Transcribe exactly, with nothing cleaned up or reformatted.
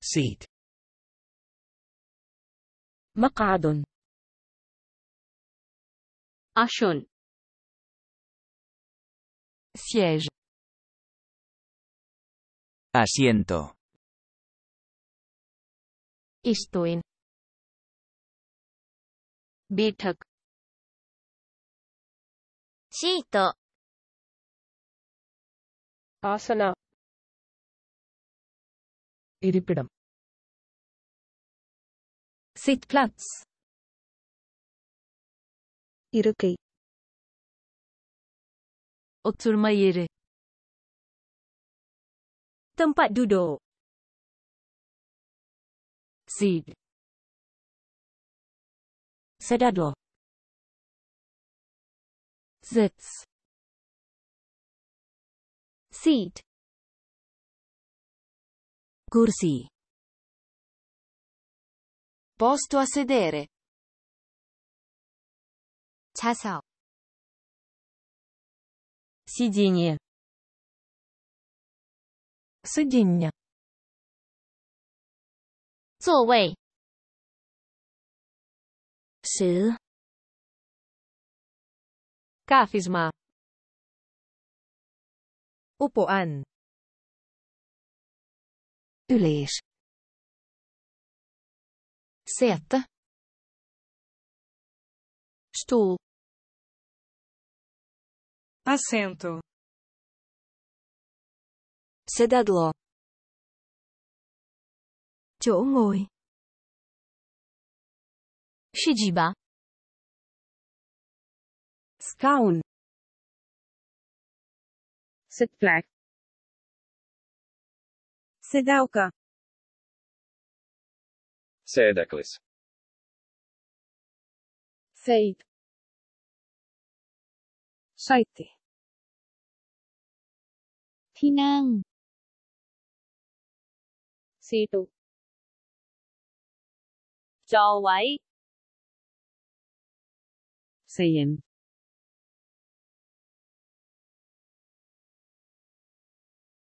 seat مقعد আসন siège asiento istuin बैठक シート asana ഇരിപ്പിടം sittplats இருக்கை oturma yeri tempat duduk seat sedadlo sitz seat kursi posto a sedere 좌석 сиденье сидіння 座位 sidde kafisma upuan yleis sete stoel assento sedadlo chỗ ngồi siedziba scaun sit flat седалка Sēdeklis. seat saiti ที่นั่ง seatu จอไว้ seien